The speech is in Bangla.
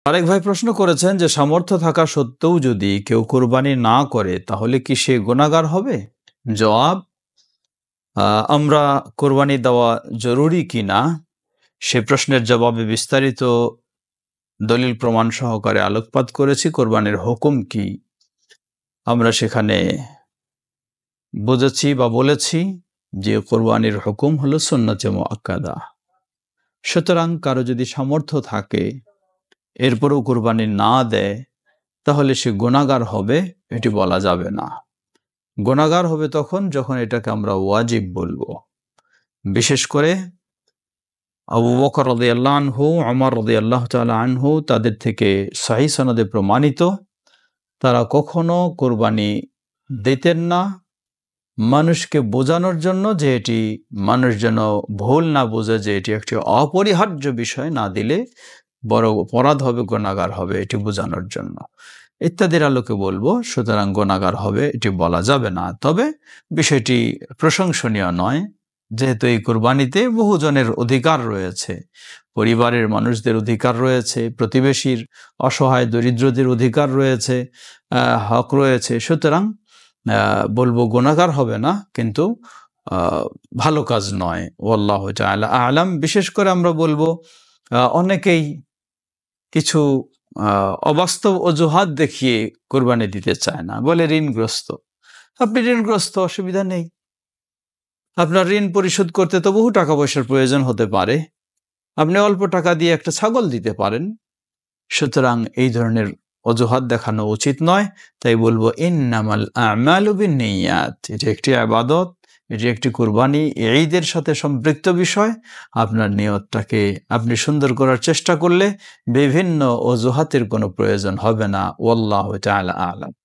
আরেক ভাই প্রশ্ন করেছেন যে সামর্থ্য থাকা সত্ত্বেও যদি কেউ কোরবানি না করে তাহলে কি সে গুনাহগার হবে? জবাব, আমরা কোরবানি দেওয়া জরুরি কিনা সে প্রশ্নের জবাবে বিস্তারিত দলিল প্রমাণ সহকারে আলোকপাত করেছি। কোরবানির হুকুম কি আমরা সেখানে বুঝেছি বা বলেছি যে কোরবানির হুকুম হলো সুন্নতে মুআক্কাদা। সুতরাং কারো যদি সামর্থ্য থাকে এরপরও কোরবানি না দেয় তাহলে সে গুনাহগার হবে, এটি বলা যাবে না। গুনাহগার হবে তখন যখন এটাকে আমরা ওয়াজিব বলবো। বিশেষ করে আবু বকর রাদিয়াল্লাহু আনহু, ওমর রাদিয়াল্লাহু তাআলা আনহু তাদের থেকে সহিহ সনদে প্রমাণিত তারা কখনো কোরবানি দিতেন না মানুষকে বোঝানোর জন্য, যে এটি মানুষ যেন ভুল না বোঝে যে এটি একটি অপরিহার্য বিষয়, না দিলে বড় অপরাধ হবে, গুনাহগার হবে, এটি বোঝানোর জন্য ইত্যাদির আলোকে বলবো। সুতরাং গুনাহগার হবে এটি বলা যাবে না। তবে বিষয়টি প্রশংসনীয় নয়, যেহেতু এই কোরবানিতে বহুজনের অধিকার রয়েছে, পরিবারের মানুষদের অধিকার রয়েছে, প্রতিবেশীর অসহায় দরিদ্রদের অধিকার রয়েছে, হক রয়েছে। সুতরাং বলবো গুনাহগার হবে না, কিন্তু ভালো কাজ নয়। ওয়াল্লাহু তাআলা আ'লাম। বিশেষ করে আমরা বলবো অনেকেই কিছু অবাস্তব অজুহাত দেখিয়ে কোরবানি দিতে চায় না, বলে ঋণগ্রস্ত। আপনি ঋণগ্রস্ত, অসুবিধা নেই, আপনার ঋণ পরিশোধ করতে তো বহু টাকা পয়সার প্রয়োজন হতে পারে, আপনি অল্প টাকা দিয়ে একটা ছাগল দিতে পারেন। সুতরাং এই ধরনের অজুহাত দেখানো উচিত নয়। তাই বলবো ইন্নামাল আমালু বিন্নিয়াত, এটি একটি ইবাদত, এটি একটি কুরবানি, ঈদের সাথে সম্পৃক্ত বিষয়। আপনার নিয়তটাকে আপনি সুন্দর করার চেষ্টা করলে বিভিন্ন অজুহাতের কোনো প্রয়োজন হবে না। ওয়াল্লাহু তাআলা আ'লাম।